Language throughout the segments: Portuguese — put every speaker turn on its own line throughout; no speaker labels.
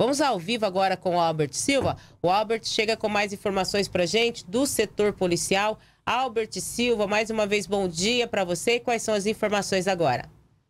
Vamos ao vivo agora com o Albert Silva. O Albert chega com mais informações para gente do setor policial. Albert Silva, mais uma vez, bom dia para você. Quais são as informações agora?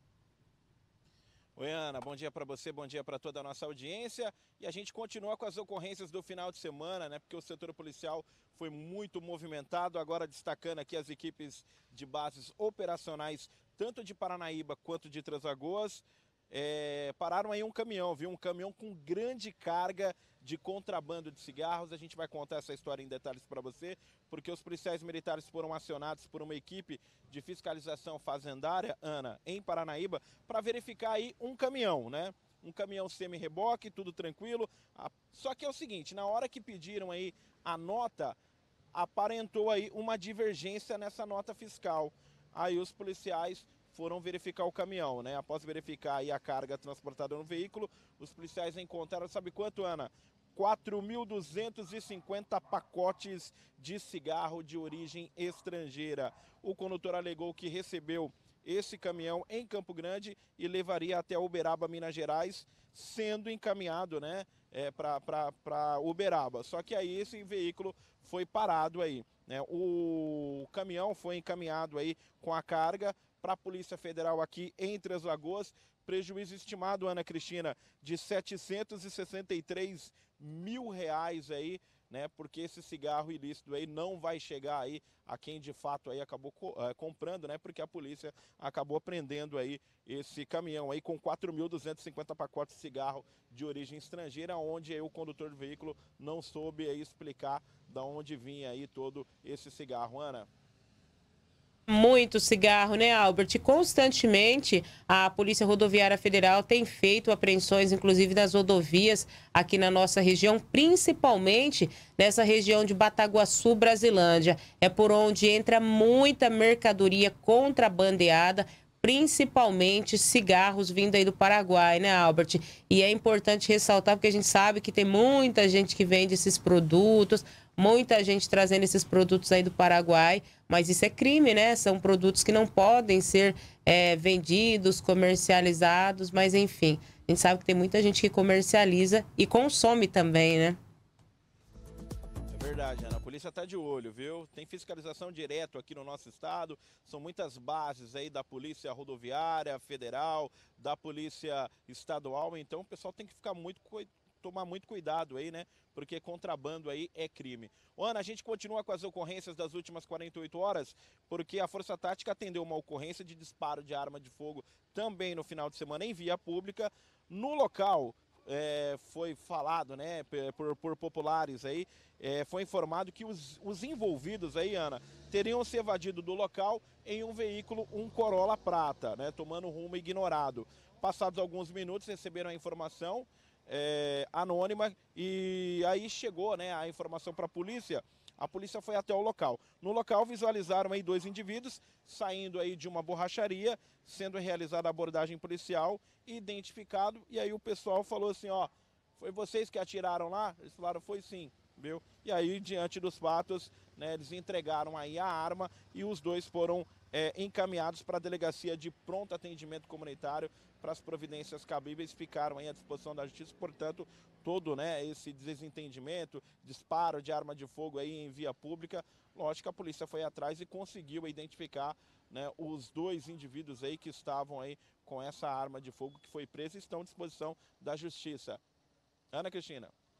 Oi, Ana, bom dia para você, bom dia para toda a nossa audiência. E a gente continua com as ocorrências do final de semana, né? Porque o setor policial foi muito movimentado. Agora destacando aqui as equipes de bases operacionais, tanto de Paranaíba quanto de Três Lagoas. Pararam aí um caminhão, viu? Um caminhão com grande carga de contrabando de cigarros. A gente vai contar essa história em detalhes para você, porque os policiais militares foram acionados por uma equipe de fiscalização fazendária, Ana, em Paranaíba, para verificar aí um caminhão, né? Um caminhão semi-reboque, tudo tranquilo. Só que é o seguinte, na hora que pediram aí a nota, aparentou aí uma divergência nessa nota fiscal. Aí os policiais foram verificar o caminhão, né? Após verificar aí a carga transportada no veículo, os policiais encontraram, sabe quanto, Ana? 4.250 pacotes de cigarro de origem estrangeira. O condutor alegou que recebeu esse caminhão em Campo Grande e levaria até Uberaba, Minas Gerais, sendo encaminhado, né, para Uberaba. Só que aí esse veículo foi parado aí, né? O caminhão foi encaminhado aí com a carga para a Polícia Federal aqui em Três Lagoas. Prejuízo estimado, Ana Cristina, de R$ 763 mil aí, né? Porque esse cigarro ilícito aí não vai chegar aí a quem de fato aí acabou comprando, né? Porque a polícia acabou prendendo aí esse caminhão aí com 4.250 pacotes de cigarro de origem estrangeira, onde aí o condutor do veículo não soube aí explicar de onde vinha aí todo esse cigarro, Ana.
Muito cigarro, né, Albert? Constantemente, a Polícia Rodoviária Federal tem feito apreensões, inclusive nas rodovias aqui na nossa região, principalmente nessa região de Bataguaçu, Brasilândia. É por onde entra muita mercadoria contrabandeada, principalmente cigarros vindo aí do Paraguai, né, Albert? E é importante ressaltar, porque a gente sabe que tem muita gente que vende esses produtos, muita gente trazendo esses produtos aí do Paraguai, mas isso é crime, né? São produtos que não podem ser vendidos, comercializados, mas enfim, a gente sabe que tem muita gente que comercializa e consome também, né?
É verdade, Ana. A polícia está de olho, viu? Tem fiscalização direto aqui no nosso estado. São muitas bases aí da Polícia Rodoviária Federal, da Polícia Estadual. Então o pessoal tem que ficar tomar muito cuidado aí, né? Porque contrabando aí é crime. Ana, a gente continua com as ocorrências das últimas 48 horas, porque a Força Tática atendeu uma ocorrência de disparo de arma de fogo também no final de semana em via pública. No local, foi falado, né, por populares aí, foi informado que os envolvidos aí, Ana, teriam se evadido do local em um veículo, um Corolla prata, né, tomando rumo ignorado. Passados alguns minutos, receberam a informação anônima e aí chegou, né, a informação para a polícia. A polícia foi até o local. No local visualizaram aí dois indivíduos saindo aí de uma borracharia, sendo realizada a abordagem policial, identificado, e aí o pessoal falou assim, ó, foi vocês que atiraram lá? Eles falaram, foi sim, viu? E aí, diante dos fatos, né, eles entregaram aí a arma e os dois foram encaminhados para a delegacia de pronto atendimento comunitário para as providências cabíveis, ficaram aí à disposição da justiça. Portanto, todo, né, esse desentendimento, disparo de arma de fogo aí em via pública, lógico que a polícia foi atrás e conseguiu identificar, né, os dois indivíduos aí que estavam aí com essa arma de fogo que foi presa e estão à disposição da justiça. Ana Cristina.